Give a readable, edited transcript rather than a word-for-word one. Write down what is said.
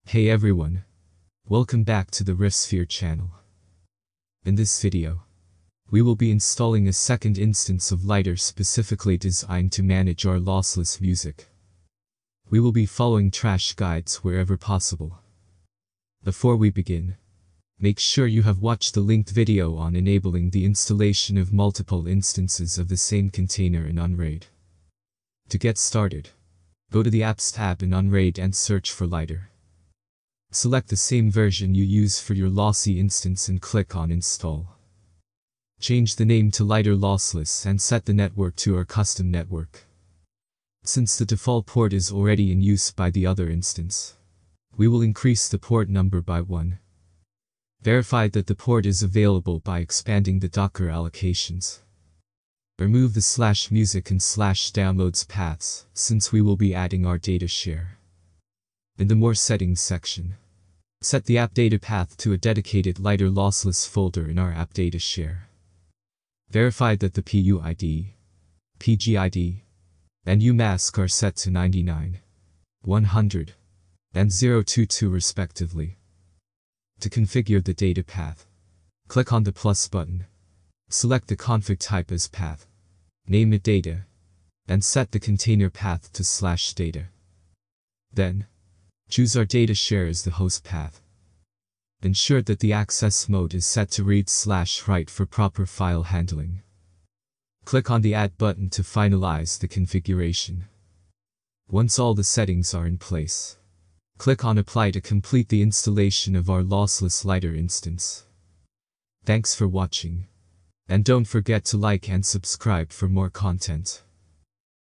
Hey everyone, welcome back to the Riffsphere channel. In this video, we will be installing a second instance of Lidarr specifically designed to manage our lossless music. We will be following trash guides wherever possible. Before we begin, make sure you have watched the linked video on enabling the installation of multiple instances of the same container in Unraid. To get started, go to the Apps tab in Unraid and search for Lidarr. Select the same version you use for your lossy instance and click on Install. Change the name to Lidarr-lossless and set the network to our custom network. Since the default port is already in use by the other instance, we will increase the port number by 1. Verify that the port is available by expanding the Docker allocations. Remove the /music and /downloads paths, since we will be adding our data share. In the More Settings section, set the app data path to a dedicated Lidarr-lossless folder in our app data share. Verify that the PUID, PGID, and UMask are set to 99, 100, and 022 respectively. To configure the data path, click on the plus button, select the config type as path, name it data, and set the container path to /data. Then, choose our data share as the host path. Ensure that the access mode is set to read/write for proper file handling. Click on the Add button to finalize the configuration. Once all the settings are in place, click on Apply to complete the installation of our lossless Lidarr instance. Thanks for watching, and don't forget to like and subscribe for more content.